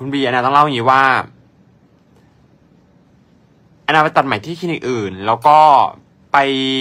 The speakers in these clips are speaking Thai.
คุณบีนะต้องเล่าอย่างนี้ว่าแอนนาไปตัดใหม่ที่คลินิกอื่นแล้วก็ไป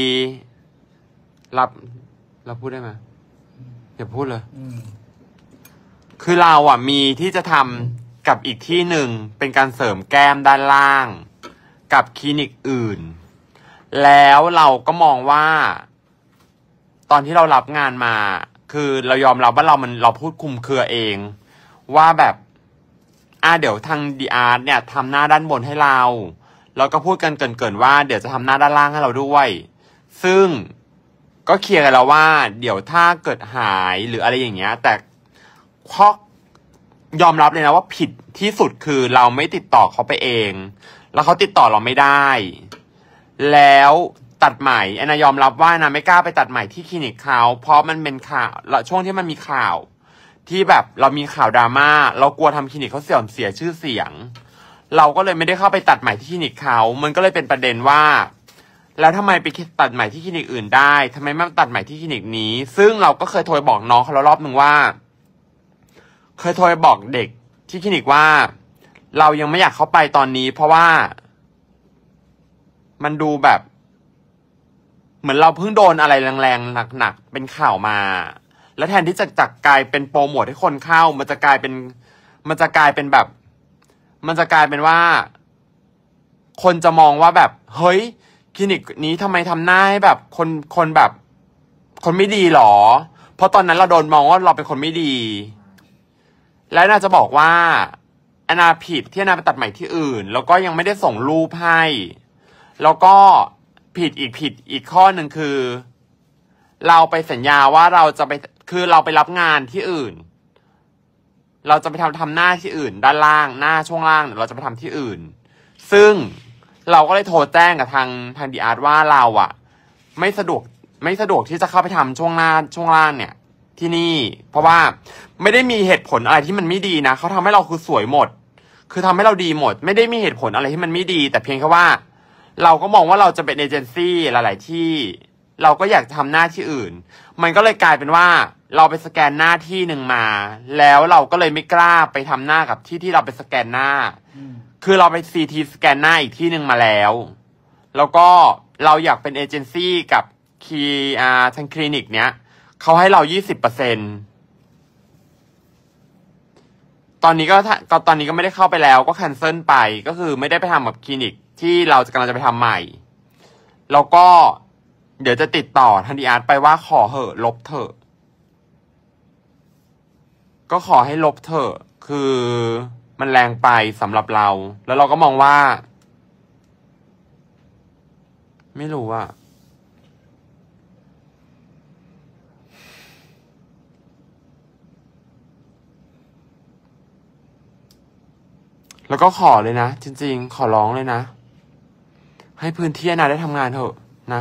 รับพูดได้ไหมอย่าพูดเลยคือเราอ่ะมีที่จะทำกับอีกที่หนึ่งเป็นการเสริมแก้มด้านล่างกับคลินิกอื่นแล้วเราก็มองว่าตอนที่เรารับงานมาคือเรายอมรับว่าเราพูดคุมเครือเองว่าแบบเดี๋ยวทางดีอาร์เนี่ยทำหน้าด้านบนให้เราแล้วก็พูดกันเกินว่าเดี๋ยวจะทำหน้าด้านล่างให้เราด้วยซึ่งก็เคลียร์กันแล้วว่าเดี๋ยวถ้าเกิดหายหรืออะไรอย่างเงี้ยแต่ข้อยอมรับเลยนะว่าผิดที่สุดคือเราไม่ติดต่อเขาไปเองแล้วเขาติดต่อเราไม่ได้แล้วตัดใหม่แอนนายอมรับว่านะไม่กล้าไปตัดใหม่ที่คลินิกเขาเพราะมันเป็นข่าวช่วงที่มันมีข่าวที่แบบเรามีข่าวดราม่าเรากลัวทำคลินิกเขาเสียชื่อเสียงเราก็เลยไม่ได้เข้าไปตัดใหม่ที่คลินิกเขามันก็เลยเป็นประเด็นว่าแล้วทำไมไปตัดใหม่ที่คลินิกอื่นได้ทำไมไม่ตัดใหม่ที่คลินิกนี้ซึ่งเราก็เคยโทรบอกน้องเขาแล้วรอบนึงว่าเคยโทรบอกเด็กที่คลินิกว่าเรายังไม่อยากเข้าไปตอนนี้เพราะว่ามันดูแบบเหมือนเราเพิ่งโดนอะไรแรงๆหนักๆเป็นข่าวมาแล้วแทนที่จะจักกลายเป็นโปรโมทให้คนเข้ามันจะกลายเป็นว่าคนจะมองว่าแบบเฮ้ยคลินิกนี้ทำไมทำหน้าให้แบบคนแบบคนไม่ดีหรอเพราะตอนนั้นเราโดนมองว่าเราเป็นคนไม่ดีและน่าจะบอกว่าแอนนาผิดที่แอนนาไปตัดใหม่ที่อื่นแล้วก็ยังไม่ได้ส่งรูปให้แล้วก็ผิดอีกข้อหนึ่งคือเราไปสัญญาว่าเราจะไปคือเราไปรับงานที่อื่นเราจะไปทำหน้าที่อื่นด้านล่างหน้าช่วงล่างเราจะไปทำที่อื่นซึ่งเราก็เลยโทรแจ้งกับทางดีอาร์ว่าเราอ่ะไม่สะดวกที่จะเข้าไปทำช่วงล่างเนี่ยที่นี่เพราะว่าไม่ได้มีเหตุผลอะไรที่มันไม่ดีนะเขาทำให้เราคือสวยหมดคือทำให้เราดีหมดไม่ได้มีเหตุผลอะไรที่มันไม่ดีแต่เพียงแค่ว่าเราก็มองว่าเราจะเป็นเอเจนซี่หลายๆที่เราก็อยากทำหน้าที่อื่นมันก็เลยกลายเป็นว่าเราไปสแกนหน้าที่หนึ่งมาแล้วเราก็เลยไม่กล้าไปทำหน้ากับที่เราไปสแกนหน้าคือเราไปCTสแกนหน้าอีกที่หนึ่งมาแล้วก็เราอยากเป็นเอเจนซี่กับทางคลินิกเนี้ยเขาให้เรา 20% ตอนนี้ก็ไม่ได้เข้าไปแล้วก็แคนเซิลไปก็คือไม่ได้ไปทำกับคลินิกที่เรากำลังจะไปทำใหม่แล้วก็เดี๋ยวจะติดต่อทางดีอาร์ไปว่าขอเหอะลบเถอะก็ขอให้ลบเถอะคือมันแรงไปสำหรับเราแล้วเราก็มองว่าไม่รู้อะแล้วก็ขอเลยนะจริงๆขอร้องเลยนะให้พื้นที่นะได้ทำงานเถอะนะ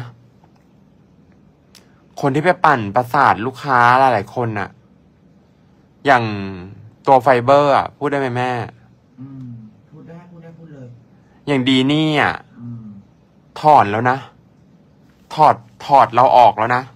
คนที่ไปปั่นประสาทลูกค้าหลายๆคนน่ะอย่างตัวไฟเบอร์อ่ะพูดได้ไหมแม่พูดเลยอย่างดีนี่อ่ะถอนแล้วนะถอดเราออกแล้วนะ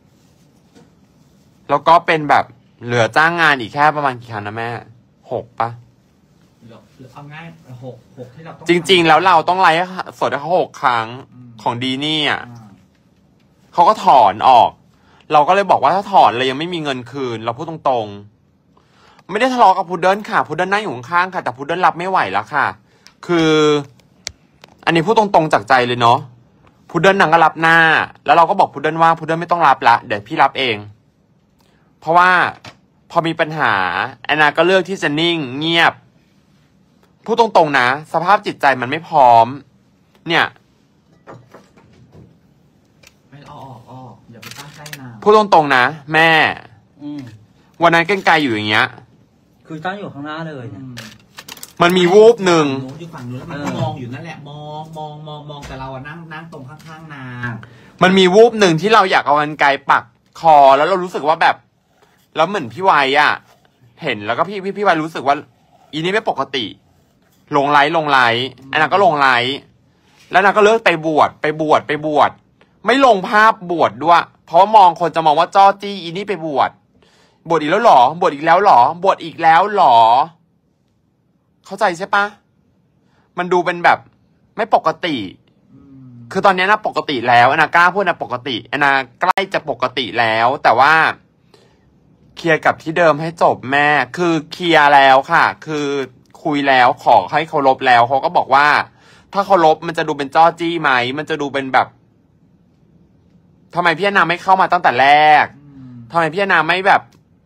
แล้วก็เป็นแบบเหลือจ้างงานอีกแค่ประมาณกี่ครั้งนะแม่6ปะเอาง่าย6ที่เราต้องจริงๆแล้วเราต้องไลฟ์สดให้เขา6 ครั้งของดีนี่อ่ะเขาก็ถอนออกเราก็เลยบอกว่าถ้าถอนเลยยังไม่มีเงินคืนเราพูดตรงๆไม่ได้ทะเลาะกับพุดเดิ้ลค่ะพุดเดิ้ลนั่งอยู่ข้างๆค่ะแต่พุดเดิ้ลรับไม่ไหวแล้วค่ะคืออันนี้พูดตรงๆจากใจเลยเนาะพุดเดิ้ลนางก็รับหน้าแล้วเราก็บอกพุดเดิ้ลว่าพุดเดิ้ลไม่ต้องรับละเดี๋ยวพี่รับเองเพราะว่าพอมีปัญหาแอนนาก็เลือกที่จะนิ่งเงียบพูดตรงๆนะสภาพจิตใจมันไม่พร้อมเนี่ยไม่ออกอย่าไปตั้งใจนานพูดตรงๆนะแม่วันนั้นเก้งไกลอยู่อย่างเงี้ยคือตั้งอยู่ข้างหน้าเลยมันมีวูบหนึ่งอยู่ฝั่งนู้นแล้วมันก็มองอยู่นั่นแหละมองแต่เราอะนั่งตรงข้างๆนางมันมีวูบหนึ่งที่เราอยากเอากรรไกรปักคอแล้วเรารู้สึกว่าแบบแล้วเหมือนพี่วัยอะเห็นแล้วก็พี่วัยรู้สึกว่าอีนี่ไม่ปกติลงไลฟ์อันนั้นก็ลงไลฟ์แล้วนางก็เลิกไปบวชไม่ลงภาพบวชด้วยเพราะว่ามองคนจะมองว่าจ้อจี้อีนี่ไปบวชอีกแล้วหรอบวชอีกแล้วหรอเข้าใจใช่ปะมันดูเป็นแบบไม่ปกติ คือตอนนี้นะปกติแล้วแอนนากล้าพูดนะปกติแอนนาใกล้จะปกติแล้ว แต่ว่าเคลียร์กับที่เดิมให้จบแม่ คือเคลียร์แล้วค่ะ คือคุยแล้วขอให้เคารพแล้วเขาก็บอกว่า ถ้าเคารพมันจะดูเป็นจ้อจี้ไหมมันจะดูเป็นแบบทำไมพี่แอนนาไม่เข้ามาตั้งแต่แรกทำไมพี่แอนนาไม่แบบ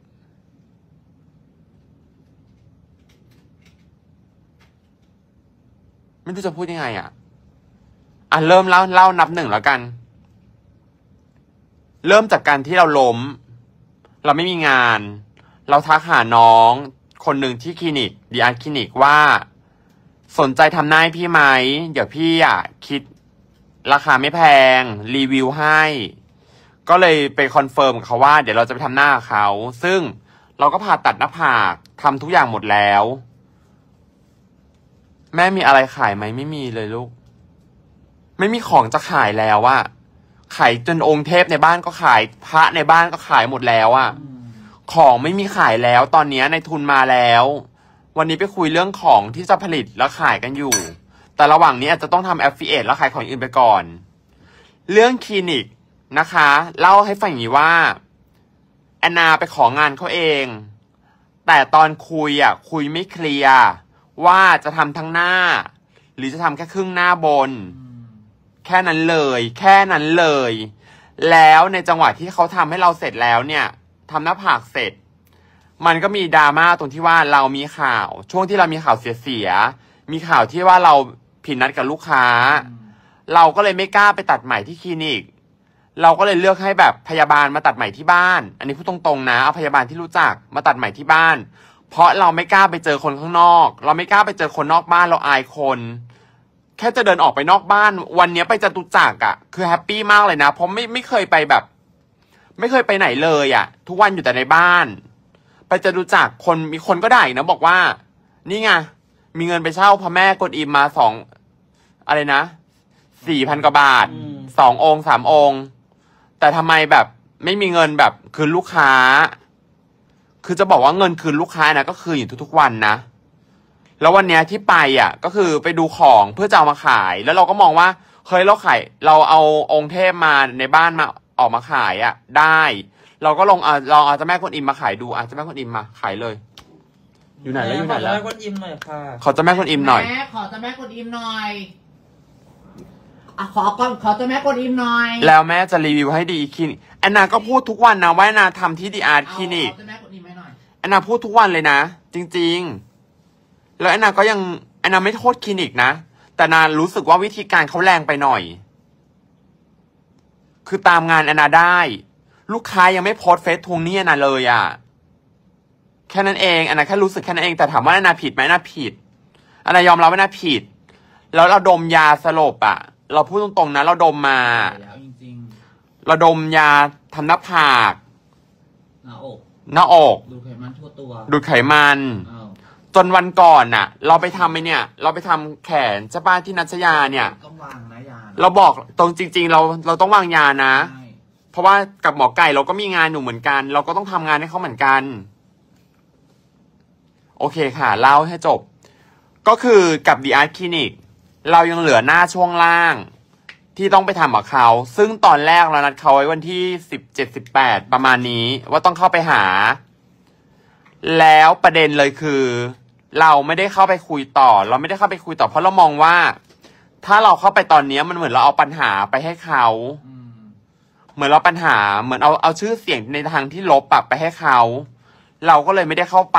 ไม่รู้จะพูดยังไงอ่ะเริ่มเล่านับหนึ่งแล้วกัน เริ่มจากการที่เราล้ม เราไม่มีงาน เราทักหาน้องคนหนึ่งที่คลินิกดีอาร์คลินิกว่าสนใจทำหน้าให้พี่ไหมเดี๋ยวพี่คิดราคาไม่แพงรีวิวให้ก็เลยไปคอนเฟิร์มกับเขาว่าเดี๋ยวเราจะไปทำหน้าเขา ซึ่งเราก็ผ่าตัดหน้าผากทำทุกอย่างหมดแล้ว แม่มีอะไรขายไหมไม่มีเลยลูกไม่มีของจะขายแล้วอะขายจนองค์เทพในบ้านก็ขายพระในบ้านก็ขายหมดแล้วอะของไม่มีขายแล้วตอนนี้ในทุนมาแล้ววันนี้ไปคุยเรื่องของที่จะผลิตแล้วขายกันอยู่แต่ระหว่างนี้อาจจะต้องทำ affiliate แล้วขายของอื่นไปก่อนเรื่องคลินิกนะคะเล่าให้ฟังอย่างนี้ว่าแอนนาไปของานเขาเองแต่ตอนคุยคุยไม่เคลียร์ว่าจะทำทั้งหน้าหรือจะทำแค่ครึ่งหน้าบนแค่นั้นเลยแค่นั้นเลยแล้วในจังหวะที่เขาทำให้เราเสร็จแล้วเนี่ยทำหน้าผากเสร็จมันก็มีดราม่าตรงที่ว่าเรามีข่าวช่วงที่เรามีข่าวเสียมีข่าวที่ว่าเราผิดนัดกับลูกค้าเราก็เลยไม่กล้าไปตัดใหม่ที่คลินิกเราก็เลยเลือกให้แบบพยาบาลมาตัดใหม่ที่บ้านอันนี้พูดตรงๆนะเอาพยาบาลที่รู้จักมาตัดใหม่ที่บ้านเพราะเราไม่กล้าไปเจอคนข้างนอกเราไม่กล้าไปเจอคนนอกบ้านเราอายคนแค่จะเดินออกไปนอกบ้านวันนี้ไปจตุจักรคือแฮปปี้มากเลยนะเพราะไม่เคยไปแบบไม่เคยไปไหนเลยทุกวันอยู่แต่ในบ้านไปจตุจักรมีคนก็ได้นะบอกว่านี่ไงมีเงินไปเช่าพระแม่กวนอิมมาอะไรนะ4,000 กว่าบาท2 องค์ 3 องค์แต่ทำไมแบบไม่มีเงินแบบคืนลูกค้าคือจะบอกว่าเงินคืนลูกค้านะก็คืนอยู่ทุกๆวันนะแล้ววันนี้ที่ไปก็คือไปดูของเพื่อจะเอามาขายแล้วเราก็มองว่าเฮ้ยเราเอาองค์เทพมาในบ้านมาออกมาขายได้เราก็ลองเอาเจ้าแม่กวนอิมมาขายดูเจ้าแม่กวนอิมมาขายเลยอยู่ไหนแล้วอยู่ไหนแล้วขอเจ้าแม่กวนอิมหน่อยค่ะขอเจ้าแม่กวนอิมหน่อยแม่ขอเจ้าแม่กวนอิมหน่อยขอเจ้าแม่กวนอิมหน่อยแล้วแม่จะรีวิวให้ดีคลินิกแอนนาก็พูดทุกวันนะว่าแอนนาทำที่ดีอาร์ตคลินิกแอนนาพูดทุกวันเลยนะจริงๆแล้วแอนนาไม่โทษคลินิกนะแต่นารู้สึกว่าวิธีการเขาแรงไปหน่อยคือตามงานแอนนาได้ลูกค้ายังไม่โพสเฟซทวงหนี้แอนนาเลยแค่นั้นเองแอนนาแค่รู้สึกแค่นั้นเองแต่ถามว่าแอนนาผิดไหมแอนนาผิดแอนนายอมรับว่าแอนนาผิดแล้วเราดมยาสลบเราพูดตรงๆนะเราดมมาเราดมยาทำหน้าผากหน้าอกดูดไขมันทั่วตัวดูดไขมันจนวันก่อนเราไปทำเราไปทำแขนเจ้าป้าที่นัชยาเนี่ยต้องวางนะยาเราบอกตรงจริงๆเราต้องวางยานะเพราะว่ากับหมอไก่เราก็มีงานอยู่เหมือนกันเราก็ต้องทำงานให้เขาเหมือนกันโอเคค่ะเล่าให้จบก็คือกับดีอาร์ตคลินิกเรายังเหลือหน้าช่วงล่างที่ต้องไปทำกับเขาซึ่งตอนแรกเรานัดเขาไว้วันที่17-18ประมาณนี้ว่าต้องเข้าไปหาแล้วประเด็นเลยคือเราไม่ได้เข้าไปคุยต่อเพราะเรามองว่าถ้าเราเข้าไปตอนนี้มันเหมือนเราเอาปัญหาไปให้เขาเหมือนเราปัญหาเหมือนเอาชื่อเสียงในทางที่ลบไปให้เขาเราก็เลยไม่ได้เข้าไป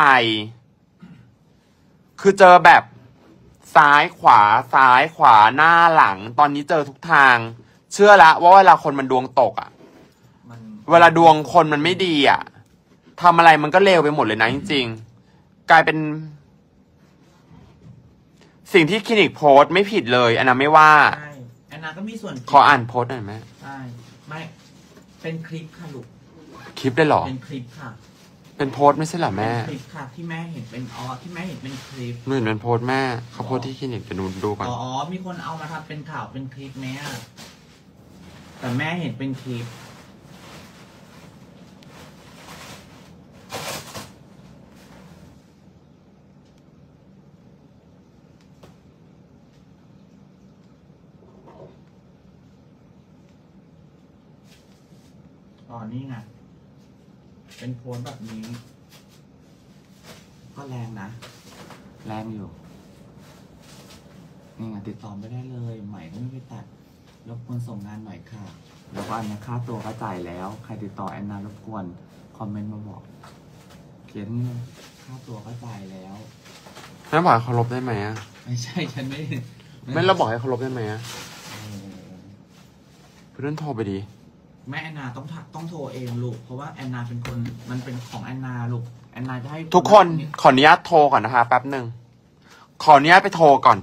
คือเจอแบบซ้ายขวาหน้าหลังตอนนี้เจอทุกทางเชื่อละว่าเวลาคนมันดวงตกเวลาดวงคนมันไม่ดีทำอะไรมันก็เลวไปหมดเลยนะจริงๆกลายเป็นสิ่งที่คลินิกโพสต์ไม่ผิดเลยอันนั้นไม่ว่าอันนั้นก็มีส่วนขออ่านโพสต์หน่อยไหมใช่ไม่เป็นคลิปค่ะลูกคลิปได้หรอเป็นคลิปค่ะเป็นโพสต์ไม่ใช่เหรอแม่คลิปค่ะที่แม่เห็นเป็นที่แม่เห็นเป็นคลิปหนูเห็นเป็นโพสต์แม่เขาโพสต์ที่คลินิกจะดูก่อนมีคนเอามาทำเป็นข่าวเป็นคลิปแม่แต่แม่เห็นเป็นคลิปอ๋อนี่ไงเป็นโพสต์แบบนี้ ก็แรงนะ แรงอยู่นี่ไงติดต่อไม่ได้เลยใหม่ก็ไม่ไปตัดรบกวนส่งงานหน่อยค่ะแล้วก็อันนี้ค่าตัวก็จ่ายแล้วใครติดต่อแอนนารบกวนคอมเมนต์มาบอกเขียนนี่ค่าตัวก็จ่ายแล้วแม่บอกให้เขาลบได้ไหมอะไม่ใช่ฉันไม่ไม่เราบอกให้เขาลบได้ไหมอะเพื่อนโทรไปดีแม่แอนนาต้องโทรเองลูกเพราะว่าแอนนาเป็นคนมันเป็นของแอนนาลูกแอนนาจะให้ทุกคนขออนุญาตโทรก่อนนะคะแป๊บหนึ่งขออนุญาตไปโทรก่อน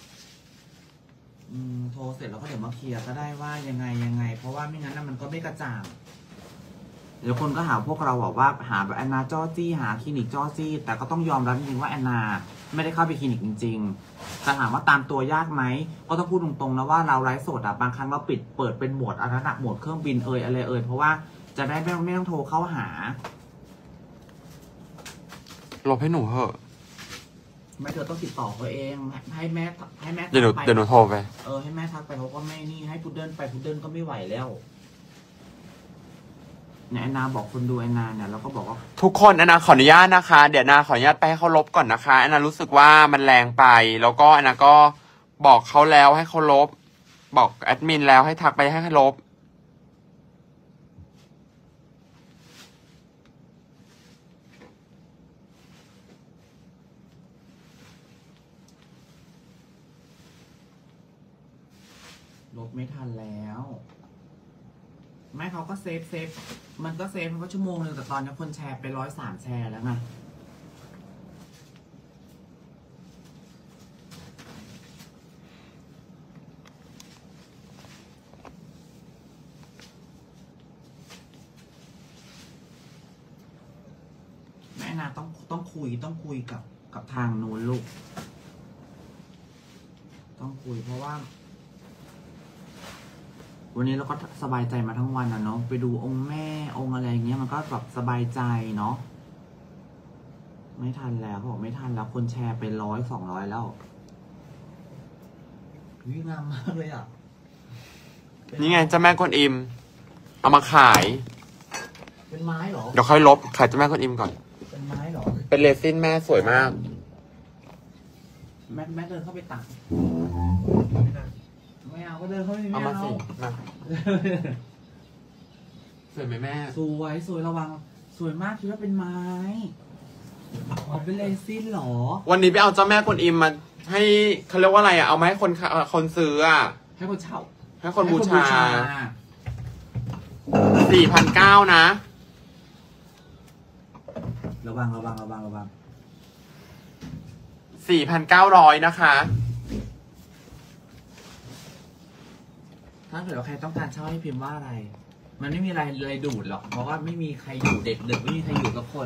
โทรเสร็จแล้วก็เดี๋ยวมาเคลียร์ก็ได้ว่ายังไง เพราะว่าไม่งั้นมันก็ไม่กระจ่างเดี๋ยวคนก็หาพวกเราบอกว่าหาแบบแอนนาจ้อจี้หาคลินิกจ้อจี้แต่ก็ต้องยอมรับจริงๆว่าแอนนาไม่ได้เข้าไปคลินิกจริงๆแต่ถามว่าตามตัวยากไหมก็ต้องพูดตรงๆนะว่าเราไลฟ์สดอะบางครั้งเราเปิดเป็นโหมดอะไรนะโหมดเครื่องบินอะไรเพราะว่าจะได้ไม่ต้องโทรเข้าหาลบให้หนูเถอะไม่เธอต้องติดต่อเขาเองให้แม่เดี๋ยวหนูโทรไปให้แม่ทักไปเขาก็ไม่นี่ให้พุดเดิ้ลไปพุดเดิ้ลก็ไม่ไหวแล้วเนี่ยแอนนาบอกคนดูแอนนาเนี่ยแล้วก็บอกว่าทุกคนแอนนาขออนุญาตนะคะเดี๋ยวแอนนาขออนุญาตไปให้เขาลบก่อนนะคะแอนนารู้สึกว่ามันแรงไปแล้วก็แอนนาก็บอกเขาแล้วให้เขาลบบอกแอดมินแล้วให้ทักไปให้เขาลบลบไม่ทันแล้วแม่เขาก็เซฟมันก็เซฟมันก็ชั่วโมงนึงแต่ตอนนี้คนแชร์ไป103แชร์แล้วไงแม่นาต้องคุยกับทางนู้นลูกต้องคุยเพราะว่าวันนี้เราก็สบายใจมาทั้งวันนะเนาะไปดูองค์แม่องค์อะไรเงี้ยมันก็แบบสบายใจเนาะไม่ทันแล้วเขาบอกไม่ทันแล้วคนแชร์ไป100-200แล้ววิงามมากเลยอ่ะนี่ไงเจ้าแม่กวนอิมเอามาขายเป็นไม้เหรอเดี๋ยวค่อยลบขายเจ้าแม่กวนอิมก่อนเป็นไม้เหรอเป็นเรซินแม่สวยมากแม่เดินเข้าไปตักไม่เอาก็เดินเข้าไปไม่เอามาเอาสิมาสวยไหมแม่สวยระวังสวยมากคิดว่าเป็นไม้อ๋อเป็นเรซินเหรอวันนี้ไปเอาเจ้าแม่กวนอิมมาให้เขาเรียกว่าอะไรอ่ะเอามาให้คนซื้ออ่ะให้คนเช่าให้คนบูชา 4,900 นะระวัง 4,900 นะคะถ้าเกิดว่าใครต้องการเช่าให้พิมพ์ว่าอะไร มันไม่มีอะไรดูดหรอก เพราะว่าไม่มีใครอยู่เด็กไม่มีใครอยู่กับคน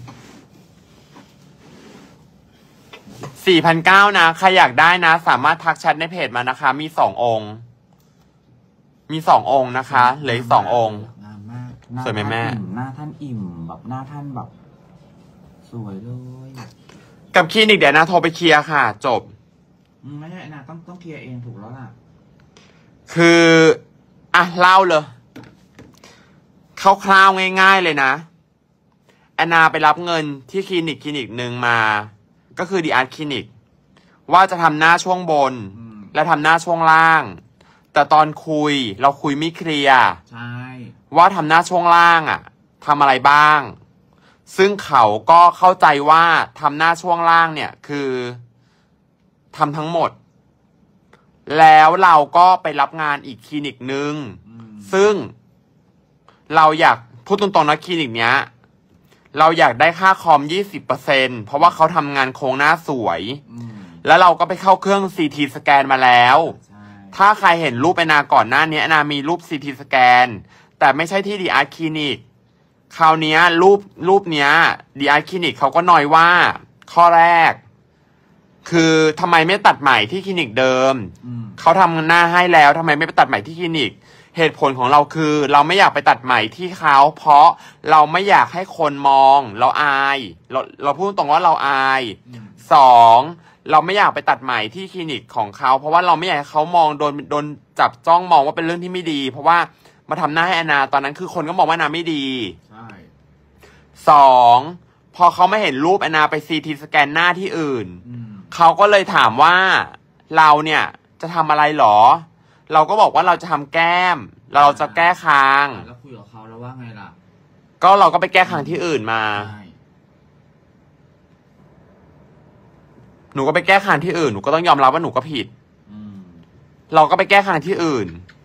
4,900 นะ ใครอยากได้นะ สามารถทักแชทในเพจมานะคะ มี2 องค์ มี2 องค์นะคะเหลืออีก2 องค์งามมากสวยไหมแม่หน้าท่านอิ่มแบบหน้าท่านแบบสวยเลยกับคลินิกเดี๋ยวนะโทรไปเคลียร์ค่ะ จบไม่ใช่นะต้องเคลียร์เองถูกแล้วล่ะคืออ่ะเล่าเลยคร่าวๆง่ายๆเลยนะแอนนาไปรับเงินที่คลินิกหนึ่งมา ก็คือดีอาร์ตคลินิกว่าจะทำหน้าช่วงบน และทำหน้าช่วงล่าง แต่ตอนเราคุยไม่เคลียร์ใช่ว่าทำหน้าช่วงล่างอ่ะทำอะไรบ้าง ซึ่งเขาก็เข้าใจว่าทำหน้าช่วงล่างเนี่ยคือทำทั้งหมด แล้วเราก็ไปรับงานอีกคลินิกหนึ่งซึ่งเราอยากพูดตรงๆนะคลินิกเนี้ยเราอยากได้ค่าคอม 20% เพราะว่าเขาทำงานโครงหน้าสวย แล้วเราก็ไปเข้าเครื่อง CT สแกนมาแล้ว ถ้าใครเห็นรูปแอนนาก่อนหน้านี้แอนนามีรูป CT สแกนแต่ไม่ใช่ที่ดีอาร์คลินิกคราวนี้รูปเนี้ยดีอาร์คลินิกเขาก็น้อยว่าข้อแรกคือทำไมไม่ตัดใหม่ที่คลินิกเดิมเขาทำหน้าให้แล้วทำไมไม่ไปตัดใหม่ที่คลินิกเหตุผลของเราคือเราไม่อยากไปตัดใหม่ที่เขาเพราะเราไม่อยากให้คนมองเราอายเราพูดตรงว่าเราอาย2เราไม่อยากไปตัดใหม่ที่คลินิกของเขาเพราะว่าเราไม่อยากให้เขามองโดนจับจ้องมองว่าเป็นเรื่องที่ไม่ดีเพราะว่ามาทำหน้าให้แอนนาตอนนั้นคือคนก็มองว่าแอนนาไม่ดีใช่ 2 พอเขาไม่เห็นรูปแอนนาไปซีทีสแกนหน้าที่อื่น เขาก็เลยถามว่าเราเนี่ยจะทำอะไรหรอ เราก็บอกว่าเราจะทำแก้ม เราจะแก้คางแล้วคุยกับเขาแล้วว่าไงล่ะก็เราก็ไปแก้คางที่อื่นมาใช่หนูก็ไปแก้คางที่อื่นหนูก็ต้องยอมรับว่าหนูก็ผิด เราก็ไปแก้คางที่อื่น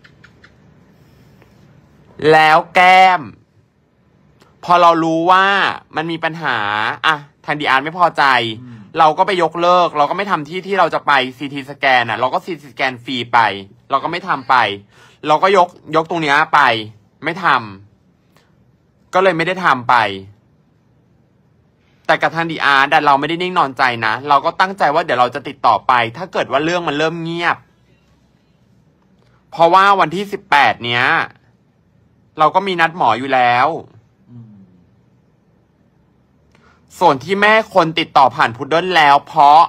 แล้วแก้ม พอเรารู้ว่ามันมีปัญหาอะทางดีอาร์ไม่พอใจ เราก็ไปยกเลิก เราก็ไม่ทำที่เราจะไปซีทีสแกนอะเราก็ซีทีสแกนฟรีไป เราก็ไม่ทำไป เราก็ยกตรงเนี้ยไป ไม่ทำก็เลยไม่ได้ทำไป แต่กับทางดีอาร์แต่เราไม่ได้นิ่งนอนใจนะเราก็ตั้งใจว่าเดี๋ยวเราจะติดต่อไป ถ้าเกิดว่าเรื่องมันเริ่มเงียบ เพราะว่าวันที่18เนี้ยเราก็มีนัดหมออยู่แล้วส่วนที่แม่คนติดต่อผ่านพุดเดิ้ลแล้ว เพราะ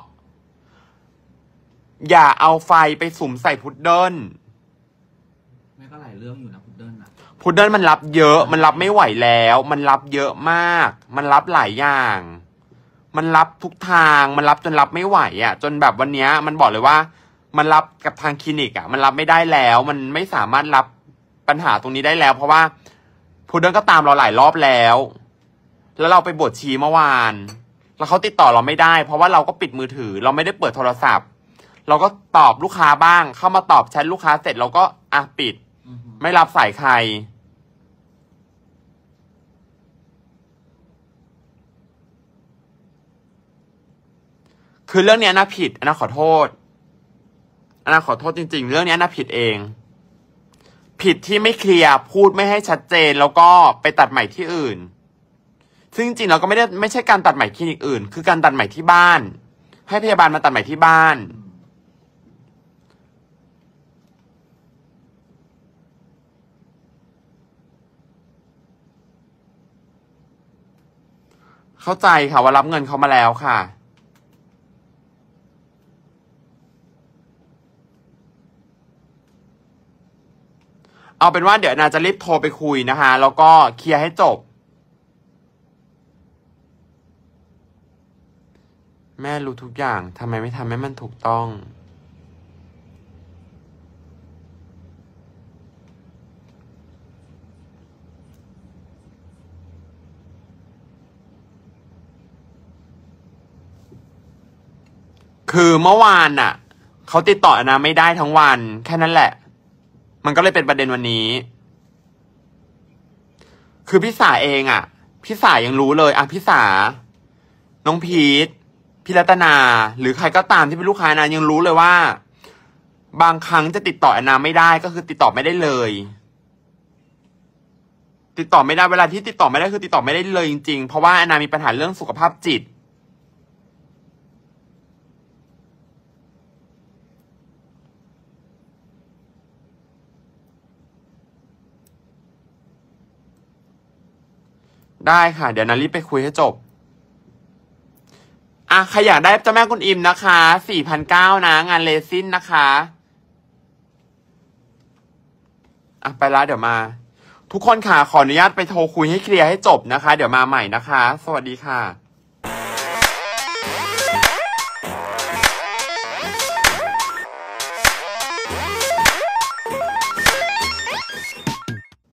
อย่าเอาไฟไปสุมใส่พุดเดิ้ลแม่ก็หลายเรื่องอยู่นะพุดเดิ้ลอะพุดเดิ้ลมันรับเยอะ มันรับไม่ไหวแล้ว มันรับเยอะมาก มันรับหลายอย่าง มันรับทุกทาง มันรับจนรับไม่ไหวอ่ะ จนแบบวันเนี้ยมันบอกเลยว่า มันรับกับทางคลินิกอ่ะ มันรับไม่ได้แล้ว มันไม่สามารถรับปัญหาตรงนี้ได้แล้ว เพราะว่าพุดเดิ้ลก็ตามเราหลายรอบแล้ว แล้วเราไปบวชชีเมื่อวาน แล้วเขาติดต่อเราไม่ได้ เพราะว่าเราก็ปิดมือถือ เราไม่ได้เปิดโทรศัพท์ เราก็ตอบลูกค้าบ้าง เข้ามาตอบแชทลูกค้าเสร็จเราก็ปิด ไม่รับสายใคร คือเรื่องนี้นะผิดนะขอโทษนะขอโทษจริงๆเรื่องนี้นะผิดเอง ผิดที่ไม่เคลียร์พูดไม่ให้ชัดเจนแล้วก็ไปตัดใหม่ที่อื่น ซึ่งจริงๆเราก็ไม่ใช่การตัดใหม่คลินิกอื่นคือการตัดใหม่ที่บ้าน ให้พยาบาลมาตัดใหม่ที่บ้านเข้าใจค่ะว่ารับเงินเขามาแล้วค่ะเอาเป็นว่าเดี๋ยวนาจะรีบโทรไปคุยนะคะแล้วก็เคลียร์ให้จบแม่รู้ทุกอย่างทำไมไม่ทำให้มันถูกต้องคือเมื่อวานน่ะเขาติดต่อนาไม่ได้ทั้งวันแค่นั้นแหละมันก็เลยเป็นประเด็นวันนี้คือพี่สาเองอ่ะพี่สายังรู้เลยพี่สาน้องพีทพี่รัตนาหรือใครก็ตามที่เป็นลูกค้านะยังรู้เลยว่าบางครั้งจะติดต่อแอนนาไม่ได้ก็คือติดต่อไม่ได้เลยติดต่อไม่ได้เวลาที่ติดต่อไม่ได้คือติดต่อไม่ได้เลยจริงๆเพราะว่าแอนนามีปัญหาเรื่องสุขภาพจิตได้ค่ะเดี๋ยวนารีบไปคุยให้จบใครอยากได้เจ้าแม่กุนอิมนะคะ 4,900 นะงานเลซินนะคะไปละเดี๋ยวมาทุกคนค่ะขออนุญาตไปโทรคุยให้เคลียร์ให้จบนะคะเดี๋ยวมาใหม่นะคะสวัสดีค่ะ